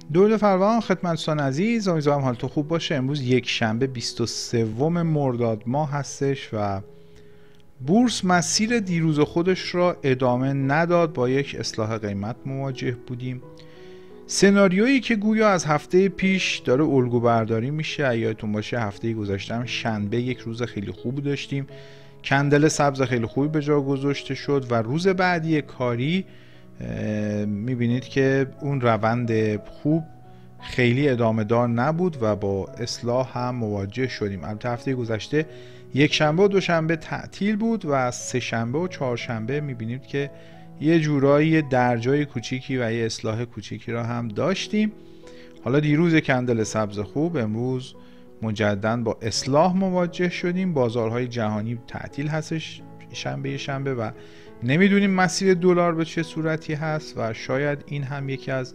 درود فراوان خدمتتون عزیز، امیدوارم حالتون خوب باشه. امروز یک شنبه 23 مرداد ماه هستش و بورس مسیر دیروز خودش را ادامه نداد، با یک اصلاح قیمت مواجه بودیم. سناریویی که گویا از هفته پیش داره الگو برداری میشه، یادتون باشه هفته گذشته شنبه یک روز خیلی خوب داشتیم، کندل سبز خیلی خوبی به جا گذاشته شد و روز بعدی کاری میبینید که اون روند خوب خیلی ادامه دار نبود و با اصلاح هم مواجه شدیم. البته هفته گذشته یک شنبه و دوشنبه تعطیل بود و سه شنبه و چهارشنبه میبینید که یه جورایی درجای کوچیکی و یه اصلاح کوچیکی را هم داشتیم. حالا دیروز کندل سبز خوب، امروز مجددا با اصلاح مواجه شدیم. بازارهای جهانی تعطیل هستش شنبه و نمیدونیم مسیر دلار به چه صورتی هست و شاید این هم یکی از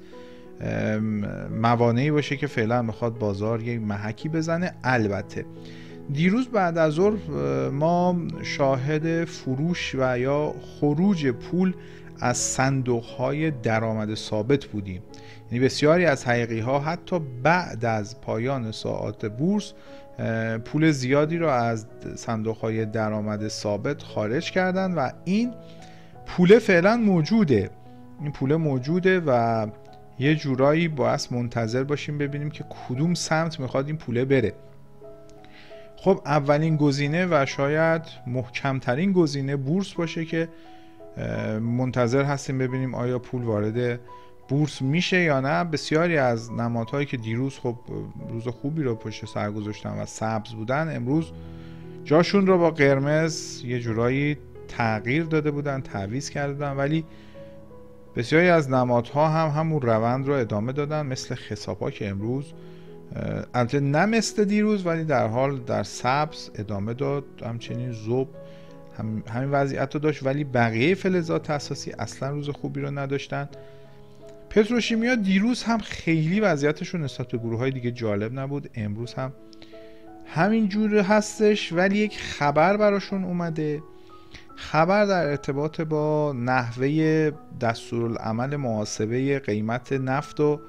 موانعی باشه که فعلا میخواد بازار یک محکی بزنه. البته دیروز بعد از ظهر ما شاهد فروش و یا خروج پول از صندوق‌های درآمد ثابت بودیم. یعنی بسیاری از حقیقی ها حتی بعد از پایان ساعات بورس پول زیادی را از صندوق‌های درآمد ثابت خارج کردن و این پول فعلا موجوده. این پول موجوده و یه جورایی باید منتظر باشیم ببینیم که کدوم سمت میخواد این پوله بره. خب اولین گزینه و شاید محکمترین گزینه بورس باشه که منتظر هستیم ببینیم آیا پول وارد بورس میشه یا نه. بسیاری از نمادهایی که دیروز خب روز خوبی رو پشت سر گذاشتن و سبز بودن، امروز جاشون رو با قرمز یه جورایی تغییر داده بودن، تعویض کرده بودن، ولی بسیاری از نمادها هم همون روند رو ادامه دادن، مثل خساب‌ها که امروز البته نه مثل دیروز ولی در حال در سبز ادامه داد. همچنین ذوب همین وضعیت رو داشت ولی بقیه فلزات اساسی اصلا روز خوبی رو نداشتن. پتروشیمیا دیروز هم خیلی وضعیتشون نسبت به گروه‌های دیگه جالب نبود، امروز هم همین جور هستش ولی یک خبر براشون اومده. خبر در ارتباط با نحوه دستورالعمل محاسبه قیمت نفت و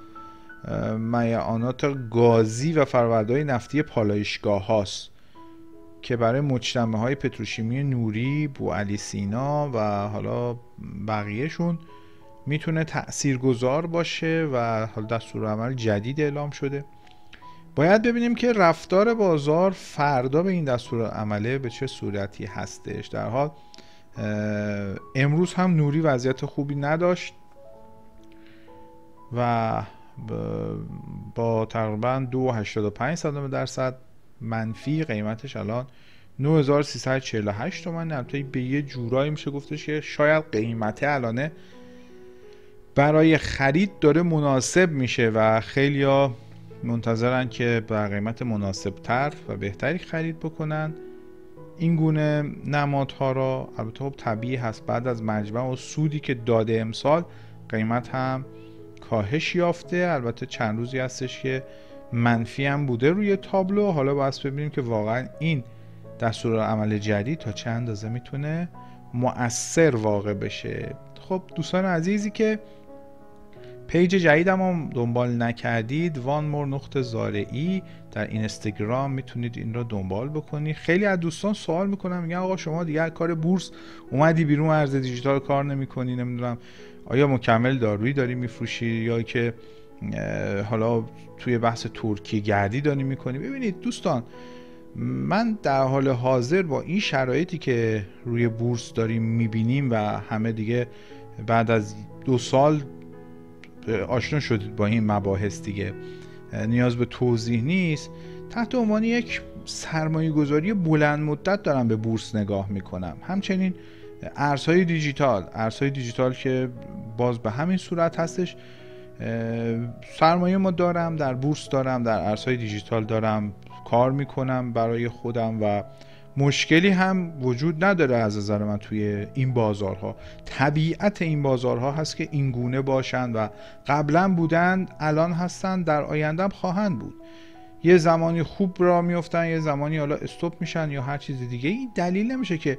میعانات گازی و فرآورده‌های نفتی پالایشگاه هاست که برای مجتمع‌های پتروشیمی نوری، بوعلی سینا و حالا بقیهشون میتونه تأثیرگذار باشه و حالا دستورالعمل جدید اعلام شده. باید ببینیم که رفتار بازار فردا به این دستورالعمل به چه صورتی هستش. در حال امروز هم نوری وضعیت خوبی نداشت و با تقریبا 2.85% منفی، قیمتش الان 9348 تومن. البته به یه جورایی میشه گفتش که شاید قیمت الانه برای خرید داره مناسب میشه و خیلیا منتظرن که با قیمت مناسب تر و بهتری خرید بکنن این گونه نمادها را. البته خب طبیعی هست بعد از مجمع و سودی که داده امسال قیمت هم کاهش یافته. البته چند روزی هستش که منفی هم بوده روی تابلو. حالا باید ببینیم که واقعا این دستورالعمل جدید تا چه اندازه میتونه مؤثر واقع بشه. خب دوستان عزیزی که پیج جدیدم هم دنبال نکردید، وانمور.زارعی در اینستاگرام میتونید این را دنبال بکنید. خیلی از دوستان سوال میکنن، میگن آقا شما دیگه کار بورس اومدی بیرون، ارز دیجیتال کار نمیکنی، نمیدونم آیا مکمل دارویی داری میفروشی یا که حالا توی بحث ترکیه گردی داری میکنی. ببینید دوستان، من در حال حاضر با این شرایطی که روی بورس داریم میبینیم و همه دیگه بعد از 2 سال آشنا شدید با این مباحث دیگه، نیاز به توضیح نیست، تحت عنوان یک سرمایه گذاری بلند مدت دارم به بورس نگاه میکنم. همچنین ارزهای دیجیتال که باز به همین صورت هستش. سرمایه ما دارم در بورس، دارم در ارزهای دیجیتال، دارم کار میکنم برای خودم و مشکلی هم وجود نداره از نظر من توی این بازارها. طبیعت این بازارها هست که این گونه باشند و قبلا بودند، الان هستند، در آینده هم خواهند بود. یه زمانی خوب را میفتن، یه زمانی حالا استاپ میشن یا هر چیز دیگه. این دلیل نمیشه که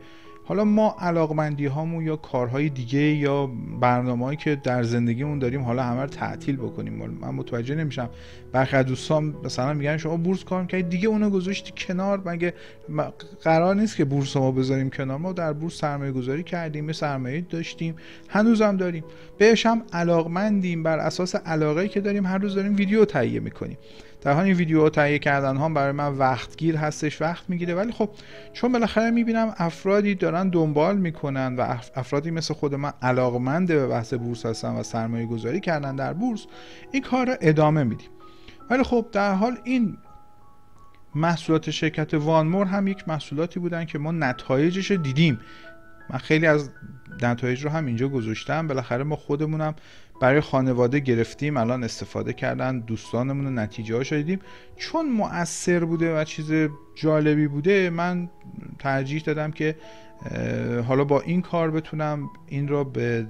حالا ما علاقمندی هامون یا کارهای دیگه یا برنامه‌ای که در زندگیمون داریم حالا همه رو تعطیل بکنیم. من متوجه نمیشم برخی از دوستان مثلا میگن شما بورس کار می‌کنید دیگه اونو گذاشتی کنار، مگه قرار نیست که بورس ما بذاریم کنار؟ ما در بورس سرمایه‌گذاری کردیم، یه سرمایه داشتیم، هنوزم داریم، بهش هم علاقمندیم، بر اساس علاقه‌ای که داریم هر روز داریم ویدیو تهیه می‌کنیم. در حال این ویدیو تهیه کردن ها برای من وقتگیر هستش، وقت میگیره، ولی خب چون بالاخره میبینم افرادی دارن دنبال میکنن و افرادی مثل خود من علاقمند به بحث بورس هستن و سرمایه گذاری کردن در بورس، این کار رو ادامه میدیم. ولی خب در حال این محصولات شرکت وانمور هم یک محصولاتی بودن که ما نتایجش رو دیدیم. من خیلی از نتایج رو هم اینجا گذاشتم. بالاخره ما خودمونم برای خانواده گرفتیم، الان استفاده کردن دوستانمون و نتیجه هاش دیدیم. چون مؤثر بوده و چیز جالبی بوده، من ترجیح دادم که حالا با این کار بتونم این را به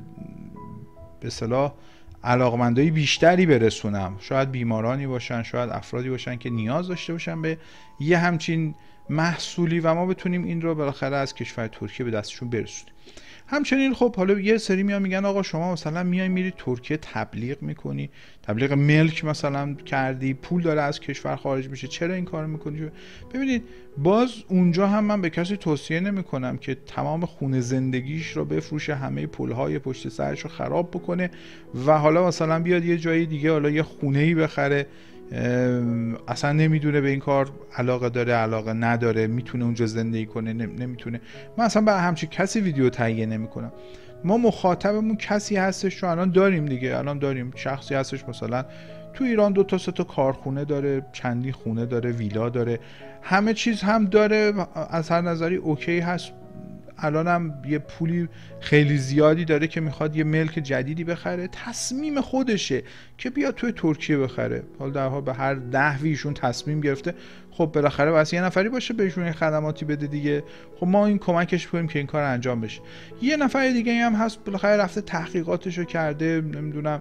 اصطلاح علاقمندای بیشتری برسونم. شاید بیمارانی باشن، شاید افرادی باشن که نیاز داشته باشن به یه همچین محصولی و ما بتونیم این رو بالاخره از کشور ترکیه به دستشون برسونیم. همچنین خب حالا یه سری میگن آقا شما مثلا میری ترکیه تبلیغ میکنی، تبلیغ ملک مثلا کردی، پول داره از کشور خارج میشه، چرا این کارو میکنی؟ ببینید باز اونجا هم من به کسی توصیه نمیکنم که تمام خونه زندگیش رو بفروشه، همه پولهای پشت سرش رو خراب بکنه و حالا مثلا بیاد یه جای دیگه حالا یه خونه‌ای بخره، اصلا نمیدونه به این کار علاقه داره علاقه نداره، میتونه اونجا زندگی کنه نمیتونه. من اصلا به همچین کسی ویدیو تهیه نمیکنم. ما مخاطبمون کسی هستش، رو الان داریم دیگه، الان داریم شخصی هستش مثلا تو ایران 2 تا 3 تا کارخونه داره، چندی خونه داره، ویلا داره، همه چیز هم داره، از هر نظری اوکی هست. الانم یه پولی خیلی زیادی داره که میخواد یه ملک جدیدی بخره، تصمیم خودشه که بیاد توی ترکیه بخره. حالا در حال به هر نحویشون تصمیم گرفته، خب بالاخره واسه یه نفری باشه بهشون یه خدماتی بده دیگه. خب ما این کمکش کنیم که این کار انجام بشه. یه نفر دیگه هم هست بالاخره رفته تحقیقاتشو کرده، نمیدونم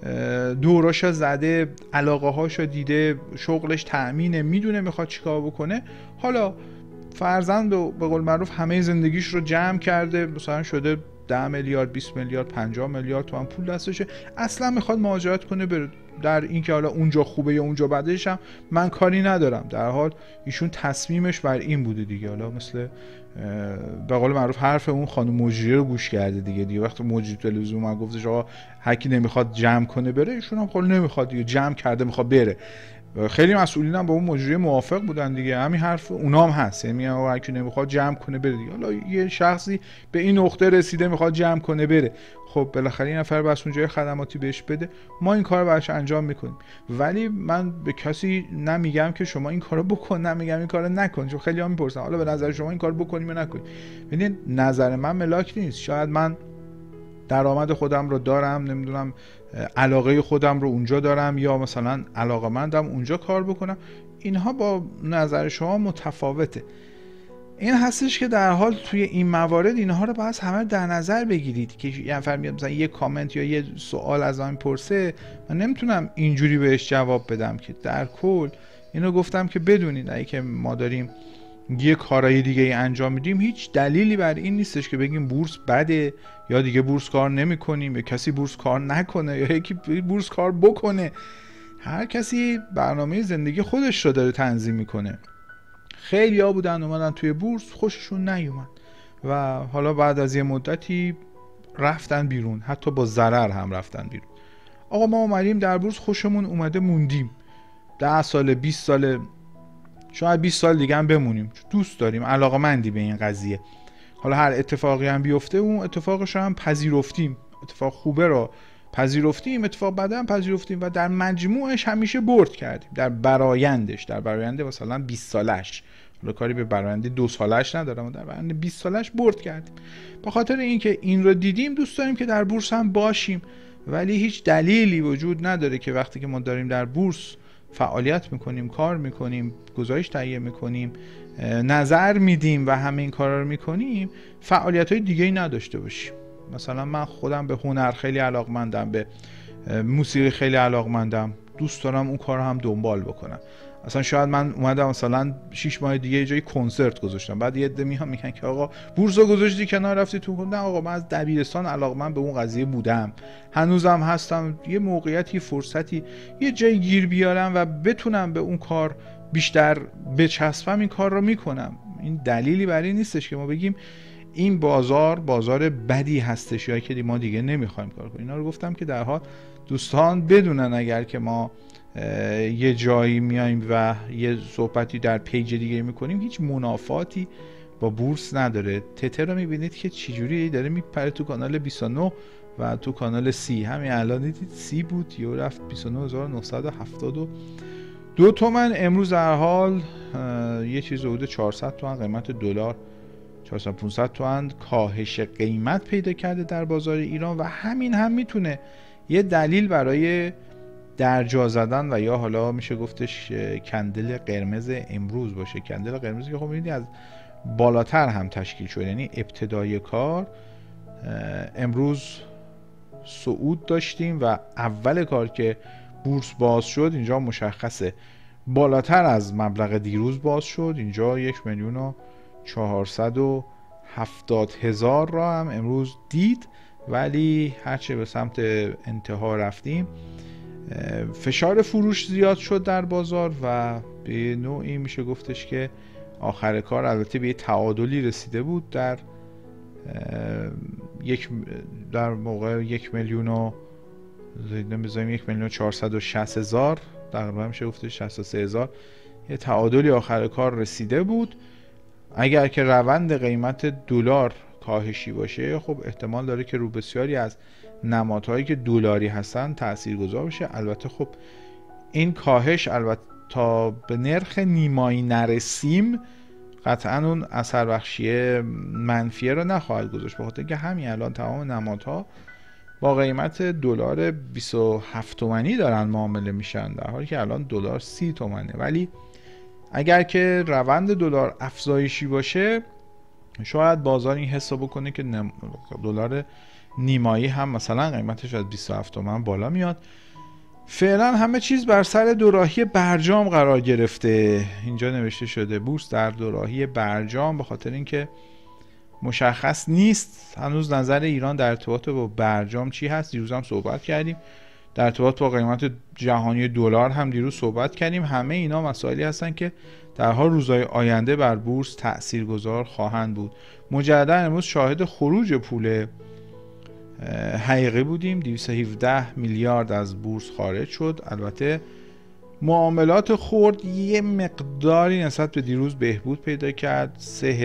دوراشو زده، علاقه هاشو دیده، شغلش تأمینه، میدونه میخواد چیکار بکنه. حالا فرضاً به قول معروف همه زندگیش رو جمع کرده، مثلا شده 10 میلیارد 20 میلیارد 50 میلیارد تومان پول دستشه، اصلا میخواد مهاجرت کنه بره. در این که حالا اونجا خوبه یا اونجا بدش هم من کاری ندارم، در حال ایشون تصمیمش بر این بوده دیگه. حالا مثل به قول معروف حرف اون خانم مجریه رو گوش کرده دیگه وقتی مجری تلویزیون من گفتش آقا هر کی نمیخواد جمع کنه بره، ایشون هم خب نمیخواد دیگه، جمع کرده میخواد بره. خیلی مسئولین هم با اون مجری موافق بودن دیگه، همین حرف اونام هست، یعنی میگن هر کی نمیخواد جمع کنه بره دیگه. حالا یه شخصی به این نقطه رسیده میخواد جمع کنه بره، خب بالاخره این نفر بس اونجا خدماتی بهش بده، ما این کارو براش انجام میکنیم. ولی من به کسی نمیگم که شما این کارو بکن، نمیگم این کارو نکن، چون خیلی‌ها میپرسن حالا به نظر شما این کارو بکنیم یا نکنیم. ببینید نظر من ملاک نیست، شاید من درآمد خودم رو دارم، نمیدونم علاقه خودم رو اونجا دارم، یا مثلا علاقه‌مندم اونجا کار بکنم، اینها با نظر شما متفاوته. این هستش که در حال توی این موارد اینها رو باید همه در نظر بگیرید که یه نفر میاد مثلا یه کامنت یا یه سوال از من پرسه، من نمیتونم اینجوری بهش جواب بدم که در کل اینو گفتم که بدونید اگه که ما داریم یه کارهای دیگه ای انجام میدیم هیچ دلیلی بر این نیستش که بگیم بورس بده یا دیگه بورس کار نمی کنیم یا کسی بورس کار نکنه یا یکی بورس کار بکنه. هر کسی برنامه زندگی خودش رو داره تنظیم میکنه. خیلی ها بودن اومدن توی بورس خوششون نیومد و حالا بعد از یه مدتی رفتن بیرون، حتی با ضرر هم رفتن بیرون. آقا ما اومدیم در بورس خوشمون اومده موندیم، 10 سال 20 سال شاید 20 سال دیگه هم بمونیم، دوست داریم، علاقه‌مندی به این قضیه. حالا هر اتفاقی هم بیفته اون اتفاقش رو هم پذیرفتیم، اتفاق خوبه رو پذیرفتیم، اتفاق بده هم پذیرفتیم و در مجموعش همیشه برد کردیم. در برآیندش، در برآیند مثلا 20 سالش، حالا کاری به برآیند 2 سالش ندارم، در برآیند 20 سالش برد کردیم. به خاطر اینکه این رو دیدیم دوست داریم که در بورس هم باشیم، ولی هیچ دلیلی وجود نداره که وقتی که ما داریم در بورس فعالیت میکنیم، کار میکنیم، گزارش تهیه میکنیم، نظر میدیم و همه این کارا رو میکنیم، فعالیت‌های دیگه‌ای نداشته باشیم. مثلا من خودم به هنر خیلی علاقمندم، به موسیقی خیلی علاقمندم، دوست دارم اون کار رو هم دنبال بکنم، اصلا شاید من اومدم مثلا 6 ماه دیگه یه جای کنسرت گذاشتم، بعد یه عده میان میگن که آقا بورسو گذاشتی کنار رفتی تو. نه آقا، من از دبیرستان علاقه‌مند به اون قضیه بودم، هنوزم هستم. یه موقعیتی، فرصتی، یه جای گیر بیارم و بتونم به اون کار بیشتر بچسبم، این کار رو میکنم. این دلیلی برای نیستش که ما بگیم این بازار بدی هستش یا که ما دیگه نمیخوایم کار کنیم. اینا رو گفتم که در حال دوستان بدونن اگر که ما یه جایی میایم و یه صحبتی در پیج دیگه میکنیم، هیچ منافاتی با بورس نداره. تتر رو میبینید که چجوری داره میپره تو کانال 29 و تو کانال 30. همین الان دیدید 30 بود یه رفت 29972 تومن. امروز در حال یه چیز حدود 400 تومن قیمت دلار، 400-500 تومن کاهش قیمت پیدا کرده در بازار ایران و همین هم میتونه یه دلیل برای درجا زدن و یا حالا میشه گفتش کندل قرمز امروز باشه. کندل قرمزی که خب می‌بینید از بالاتر هم تشکیل شده، یعنی ابتدای کار امروز صعود داشتیم و اول کار که بورس باز شد اینجا مشخصه بالاتر از مبلغ دیروز باز شد. اینجا 1,470,000 را هم امروز دید، ولی هرچه به سمت انتها رفتیم فشار فروش زیاد شد در بازار و به نوعی میشه گفتش که آخر کار البته به یه تعادلی رسیده بود در موقع 1,460,000 تقریبا میشه گفتش 63,000 یه تعادلی آخر کار رسیده بود. اگر که روند قیمت دلار کاهشی باشه، خب احتمال داره که رو بسیاری از نمادهایی که دلاری هستن تاثیرگذار بشه. البته خب این کاهش البته تا به نرخ نیمایی نرسیم قطعا اون اثر بخشی منفیه رو نخواهد گذاشت، بخاطر اینکه همین الان تمام نمادها با قیمت دلار 27 تومانی دارن معامله میشن، در حالی که الان دلار 30 تومنه. ولی اگر که روند دلار افزایشی باشه، شاید بازار این حساب بکنه که دلار نیمایی هم مثلا قیمتش از 27 تومن بالا میاد. فعلا همه چیز بر سر دوراهی برجام قرار گرفته. اینجا نوشته شده بورس در دوراهی برجام، به خاطر اینکه مشخص نیست هنوز نظر ایران در ارتباط با برجام چی هست. دیروز هم صحبت کردیم در ارتباط با قیمت جهانی دلار هم دیروز صحبت کردیم. همه اینا مسائلی هستن که در حال روزهای آینده بر بورس تاثیرگذار خواهند بود. مجددا امروز شاهد خروج پول حقیقی بودیم. 217 میلیارد از بورس خارج شد. البته معاملات خرد یه مقداری نسبت به دیروز بهبود پیدا کرد.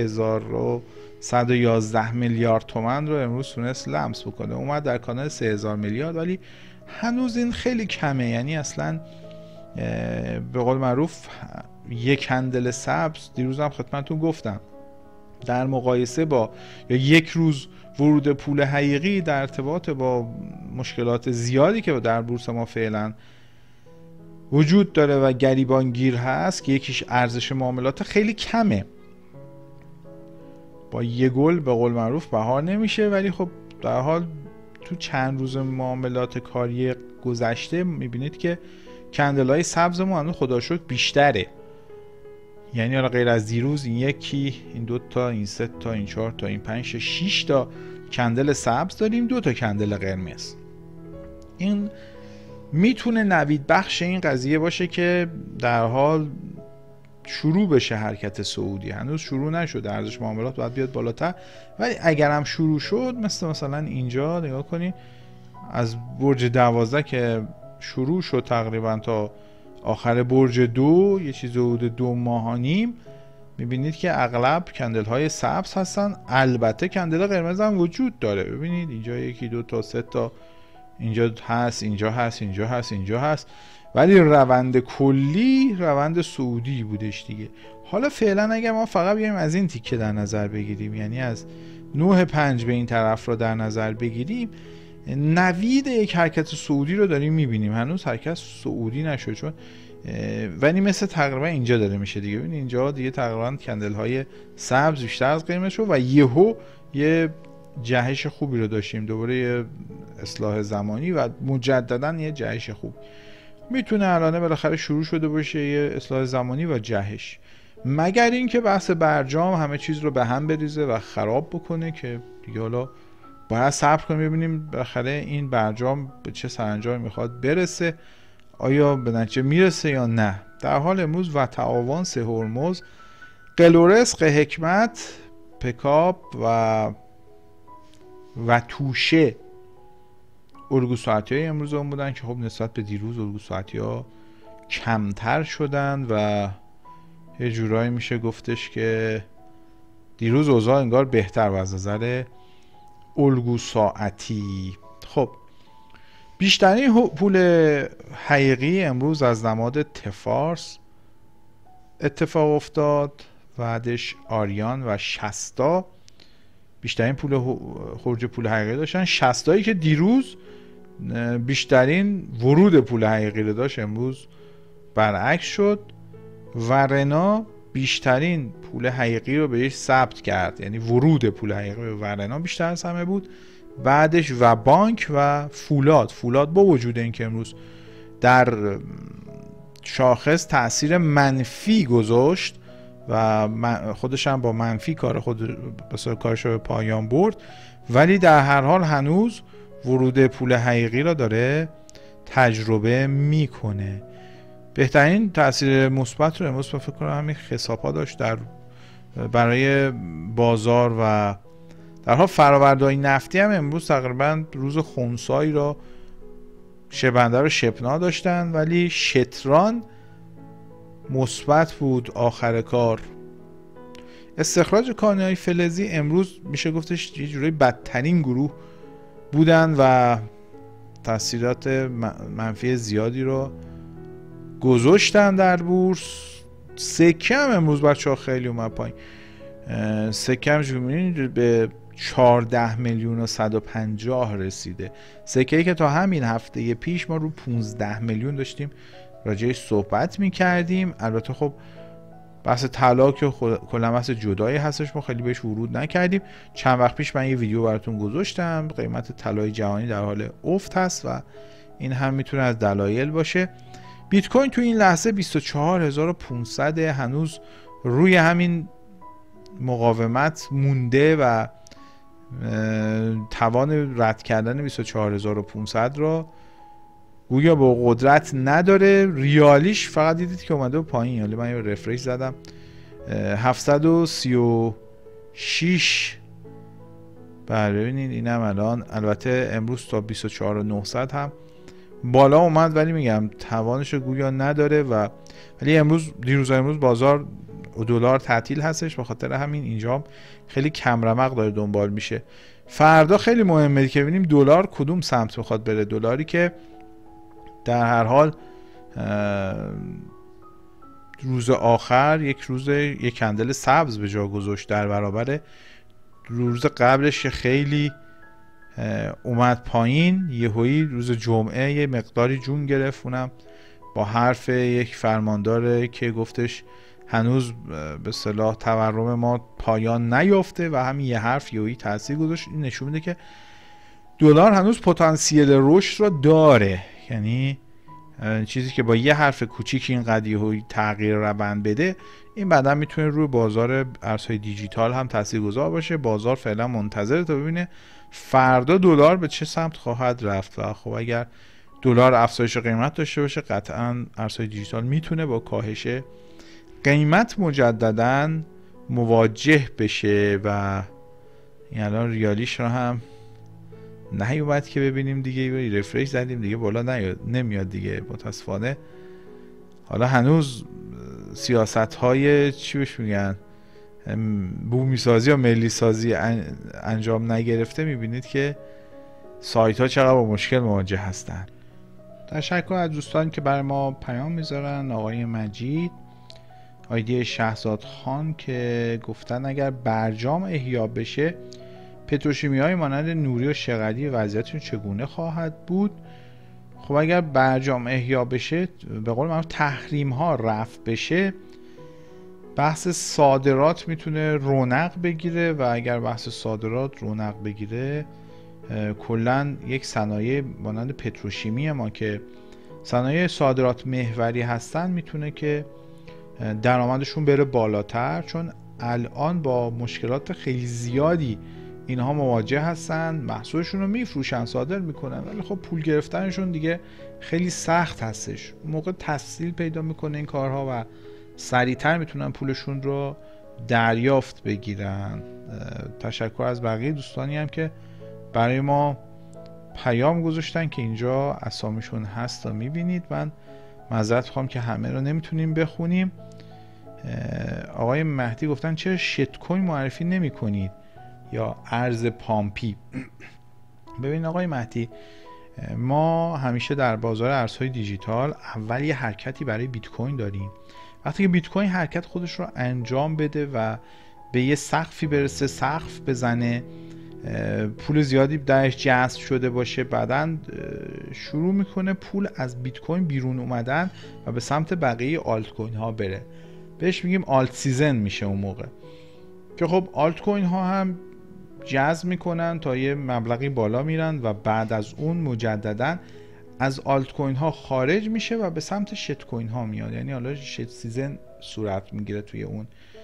3,111 میلیارد تومان رو امروز تونست لمس بکنه، اومد در کانال 3,000 میلیارد، ولی هنوز این خیلی کمه. یعنی اصلا به قول معروف یک کندل سبز، دیروز هم خدمتتون گفتم، در مقایسه با یا یک روز ورود پول حقیقی در ارتباط با مشکلات زیادی که در بورس ما فعلا وجود داره و گریبانگیر هست، که یکیش ارزش معاملات خیلی کمه. با یه گل به قول معروف بهار نمیشه، ولی خب در حال تو چند روز معاملات کاری گذشته میبینید که کندل‌های سبز ما هنوز خدا شکر بیشتره. یعنی حالا غیر از دیروز این یکی، این دو تا، این سه تا، این چهار تا، این 5 تا 6 تا کندل سبز داریم، 2 تا کندل قرمز. این میتونه نوید بخش این قضیه باشه که در حال شروع بشه حرکت صعودی. هنوز شروع نشده، ارزش معاملات باید بیاد بالاتر، ولی اگر هم شروع شد مثلا اینجا نگاه کنید از برج 12 که شروع شد تقریبا تا آخر برج 2 یه چیز حدود 2 ماه و نیم، میبینید که اغلب کندل های سبز هستن. البته کندل قرمز هم وجود داره، ببینید اینجا 1 2 تا 3 تا اینجا هست، اینجا هست، اینجا هست، اینجا هست، ولی روند کلی روند صعودی بودش دیگه. حالا فعلا اگر ما فقط بیایم از این تیکه در نظر بگیریم، یعنی از 9.5 به این طرف رو در نظر بگیریم، نوید یک حرکت صعودی رو داریم میبینیم. هنوز حرکت صعودی نشد، چون ولی مثل تقریبا اینجا داره میشه دیگه. ببینید اینجا دیگه تقریبا کندل های سبز بیشتر از قرمز شد و یهو یه جهش خوبی رو داشتیم، دوباره یه اصلاح زمانی و مجددا یه جهش خوب. میتونه الان بالاخره شروع شده باشه یه اصلاح زمانی و جهش، مگر اینکه بحث برجام همه چیز رو به هم بریزه و خراب بکنه که دیگه حالا باید صبر کنیم ببینیم بالاخره این برجام به چه سرانجامی میخواد برسه، آیا به نتیجه میرسه یا نه. در حال امروز و تعاون، سه هرمز، قلورسق، حکمت، پکاپ و توشه الگو ساعتی های امروز هم بودن که خب نسبت به دیروز الگو ساعتی ها کمتر شدن و یه جورایی میشه گفتش که دیروز اوضاع انگار بهتر و از نظر الگو ساعتی. خب بیشترین پول حقیقی امروز از نماد تفارس اتفاق افتاد، بعدش آریان و شستا بیشترین خروج پول حقیقی داشتن. شستایی که دیروز بیشترین ورود پول حقیقی رو داشت امروز برعکس شد و رنا بیشترین پول حقیقی رو بهش ثبت کرد، یعنی ورود پول حقیقی به ورنا بیشتر از همه بود. بعدش و بانک و فولاد با وجود اینکه امروز در شاخص تأثیر منفی گذاشت و خودش هم با منفی کارش رو به پایان برد، ولی در هر حال هنوز ورود پول حقیقی را داره تجربه میکنه. بهترین تاثیر مثبت رو امروز فکر کنم همین حساب‌ها داشت برای بازار و در حال فرآوردهای نفتی هم امروز تقریبا روز خنثایی را شبنده رو شپنا داشتن، ولی شتران مثبت بود آخر کار. استخراج کانهای فلزی امروز میشه گفتش یه جوری بدترین گروه بودن و تاثیرات منفی زیادی رو گذاشتن در بورس. سکه هم امروز بچه‌ها خیلی اومد پایین. سکه هم می‌بینید به 14 میلیون و 150 رسیده. سکه‌ای که تا همین هفته پیش ما رو 15 میلیون داشتیم راجعش صحبت می‌کردیم. البته خب بحث طلا که کلا بحث جدایی هستش، ما خیلی بهش ورود نکردیم. چند وقت پیش من یه ویدیو براتون گذاشتم، قیمت طلای جهانی در حال افت هست و این هم میتونه از دلایل باشه. بیت کوین تو این لحظه 24500 هنوز روی همین مقاومت مونده و توان رد کردن 24500 را گویا با قدرت نداره. ریالیش فقط دیدید که اومده پایین، حالا من یه رفرش زدم 736. بله ببینید اینم الان البته امروز تا 24900 هم بالا اومد، ولی میگم توانش گویا نداره و ولی دیروز بازار دلار تعطیل هستش، به خاطر همین اینجا خیلی کم رمق داره دنبال میشه. فردا خیلی مهمه که ببینیم دلار کدوم سمت میخواد بره. دلاری که در هر حال روز آخر یک کندل سبز به جا گذاشت در برابر روز قبلش که خیلی اومد پایین، یهویی روز جمعه یه مقداری جون گرفت، اونم با حرف یک فرمانداره که گفتش هنوز به اصطلاح تورم ما پایان نیافته و همین یه حرف یهویی تاثیر گذاشت. این نشون میده که دلار هنوز پتانسیل رشد را داره، یعنی چیزی که با یه حرف کوچیک اینقدر یهویی تغییر روند بده، این بعدا میتونه روی بازار ارزهای دیجیتال هم تاثیرگذار باشه. بازار فعلا منتظره تا ببینه فردا دلار به چه سمت خواهد رفت و خب اگر دلار افزایش قیمت داشته باشه قطعا ارزهای دیجیتال میتونه با کاهش قیمت مجددا مواجه بشه و این الان ریالیش رو هم نیومد که ببینیم دیگه، رفرش زدیم دیگه بالا نمیاد دیگه متاسفانه. حالا هنوز سیاست های چی بهش میگن بومی سازی یا ملی سازی انجام نگرفته. میبینید که سایت ها چقدر با مشکل مواجه هستن. تشکر از دوستان که برای ما پیام میذارن. آقای مجید، آیدی شهزاد خان که گفتن اگر برجام احیا بشه پتروشیمی های مانند نوری و شغلی وضعیتشون چگونه خواهد بود؟ خب اگر برجام احیا بشه، به قول معروف تحریم ها رفع بشه، بحث صادرات میتونه رونق بگیره و اگر بحث صادرات رونق بگیره کلا یک صنایع مانند پتروشیمی ما که صنایع صادرات محوری هستن میتونه که درآمدشون بره بالاتر، چون الان با مشکلات خیلی زیادی اینها مواجه هستن، محصولشون رو میفروشن، صادر میکنن، ولی خب پول گرفتنشون دیگه خیلی سخت هستش. اون موقع تسهیل پیدا میکنه این کارها و سریعتر میتونن پولشون رو دریافت بگیرن. تشکر از بقیه دوستانی هم که برای ما پیام گذاشتن که اینجا اسامیشون هست تا میبینید. من معذرت میخوام که همه رو نمیتونیم بخونیم. آقای مهدی گفتن چرا شت کوین معرفی نمی کنید یا ارز پامپی؟ ببین آقای مهدی، ما همیشه در بازار ارزهای دیجیتال اول یه حرکتی برای بیت کوین داریم. وقتی که بیت کوین حرکت خودش رو انجام بده و به یه سقفی برسه، سقف بزنه، پول زیادی درش جذب شده باشه، بعداً شروع میکنه پول از بیت کوین بیرون اومدن و به سمت بقیه آلت کوین ها بره. بهش میگیم آلت سیزن میشه اون موقع که خب آلت کوین ها هم جذب میکنن تا یه مبلغی بالا میرن و بعد از اون مجددا از آلت کوین ها خارج میشه و به سمت شت کوین ها میاد. یعنی حالا شت سیزن صورت میگیره توی اون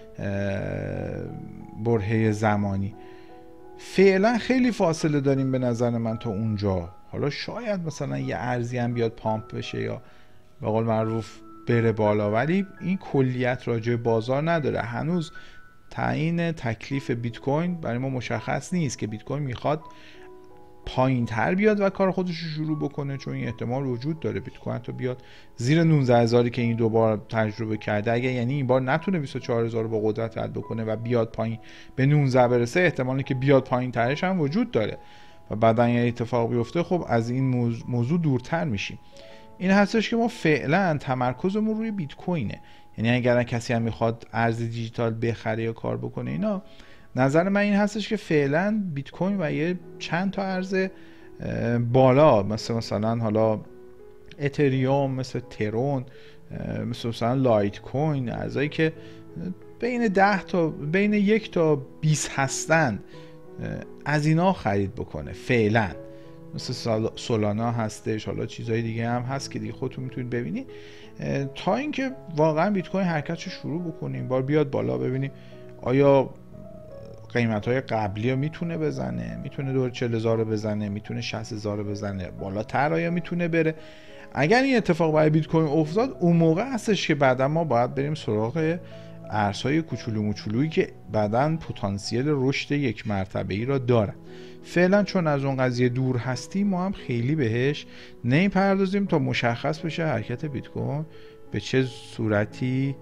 برهه زمانی. فعلا خیلی فاصله داریم به نظر من تا اونجا. حالا شاید مثلا یه ارزی هم بیاد پامپ بشه یا به قول معروف بره بالا، ولی این کلیت راجع بازار نداره. هنوز تعیین تکلیف بیت کوین برای ما مشخص نیست که بیت کوین میخواد پایین تر بیاد و کار خودش رو شروع بکنه، چون این احتمال وجود داره بیت کوین تو بیاد زیر 19000 که این دوبار تجربه کرده. اگه یعنی این بار نتونه 24000 رو با قدرت رد بکنه و بیاد پایین به 19 برسه، احتمالی که بیاد پایین ترش هم وجود داره و بعدن یه اتفاق بیفته، خب از این موضوع دورتر میشیم. این هستش که ما فعلا تمرکزمون روی بیت کوینه. یعنی اگر کسی هم میخواد ارز دیجیتال بخره یا کار بکنه اینا، نظر من این هستش که فعلا بیت کوین و یه چند تا ارز بالا مثلا حالا اتریوم، مثل ترون، مثلا لایت کوین، ارزایی که بین 10 تا بین 1 تا 20 هستند، از اینا خرید بکنه فعلا. مثل سولانا هستش، حالا چیزهای دیگه هم هست که دیگه خودتون میتونید ببینید، تا اینکه واقعا بیت کوین حرکتش شروع بکنیم، بار بیاد بالا، ببینیم آیا قیمت‌های قبلی رو میتونه بزنه، میتونه دور 40000 رو بزنه، میتونه 60000 رو بزنه، بالاتر آیا میتونه بره. اگر این اتفاق برای بیت کوین افتاد، اون موقع هستش که بعدا ما باید بریم سراغ ارزهای کوچولو موچولویی که بعداً پتانسیل رشد یک مرتبه‌ای را دارن. فعلا چون از اون قضیه دور هستیم، ما هم خیلی بهش نمیپردازیم تا مشخص بشه حرکت بیت کوین به چه صورتی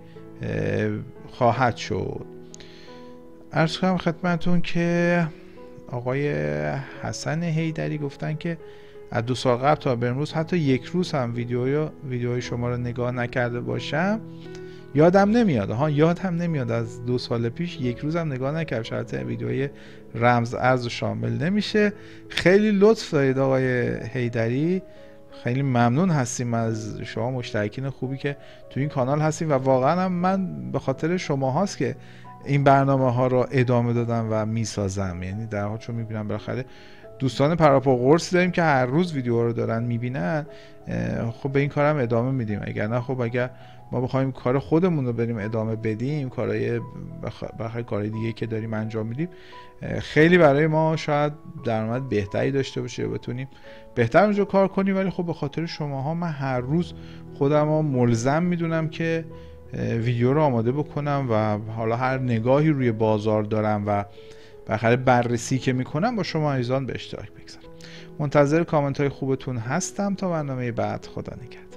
خواهد شد. عرض کنم خدمتون که آقای حسن حیدری گفتن که از 2 سال قبل تا به امروز حتی یک روز هم ویدیوهای شما رو نگاه نکرده باشم یادم نمیاد. یادم نمیاد از 2 سال پیش یک روز هم نگاه نکردم. شاید ویدیوهای رمز ارز شامل نمیشه. خیلی لطف دارید آقای حیدری، خیلی ممنون هستیم از شما، مشترکین خوبی که تو این کانال هستیم و واقعا هم من به خاطر شما هاست که این برنامه ها رو ادامه دادم و میسازم. یعنی در حال چون میبینم بالاخره دوستان پراپا قرص داریم که هر روز ویدیو رو دارن میبینن، خب به این کارم ادامه میدیم. اگر نه خب اگر ما بخوایم کار خودمون رو بریم ادامه بدیم، کارهای دیگه که داریم انجام میدیم، خیلی برای ما شاید درآمد بهتری داشته باشه و بتونیم بهتر اونجا کار کنیم، ولی خب به خاطر شماها من هر روز خودم رو ملزم میدونم که ویدیو رو آماده بکنم و حالا هر نگاهی روی بازار دارم و بالاخره بررسی که میکنم با شما عزیزان به اشتراک بگذارم. منتظر کامنت های خوبتون هستم تا برنامه بعد. خدا نگهدار.